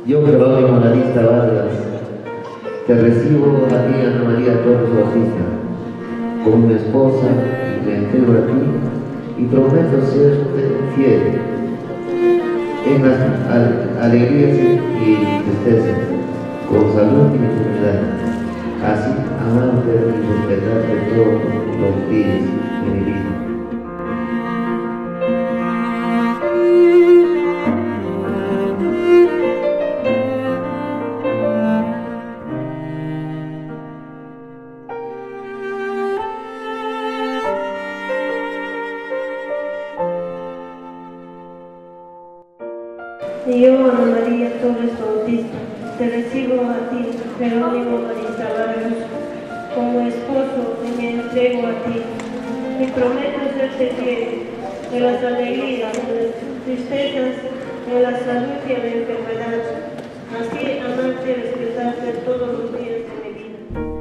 Yo, Jerónimo Analista Vargas, te recibo a ti, Ana María Torres Bautista, como mi esposa, y me entrego a ti, y prometo serte fiel en las alegrías y tristezas, con salud y enfermedad, así amarte y respetarte todos los días de mi vida. Y yo, Ana María Torres Bautista, te recibo a ti, Jerónimo Marista Vargas, como esposo y me entrego a ti. Y prometo serte fiel en las alegrías, en las tristezas, en la salud y en la enfermedad. Así amarte y respetarte todos los días de mi vida.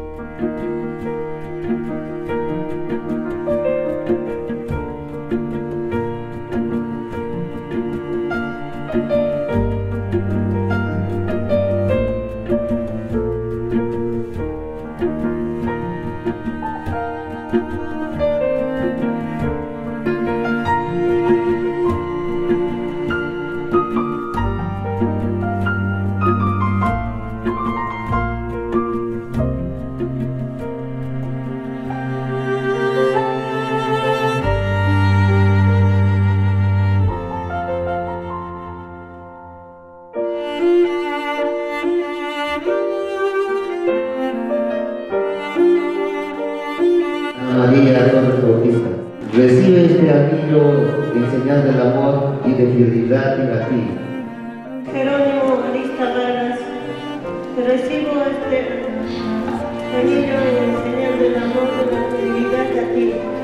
María Torres Bautista, recibe este anillo en señal del amor y de fidelidad a ti. Jerónimo Marista Vargas, te recibo este anillo en señal del amor y de la fidelidad a ti.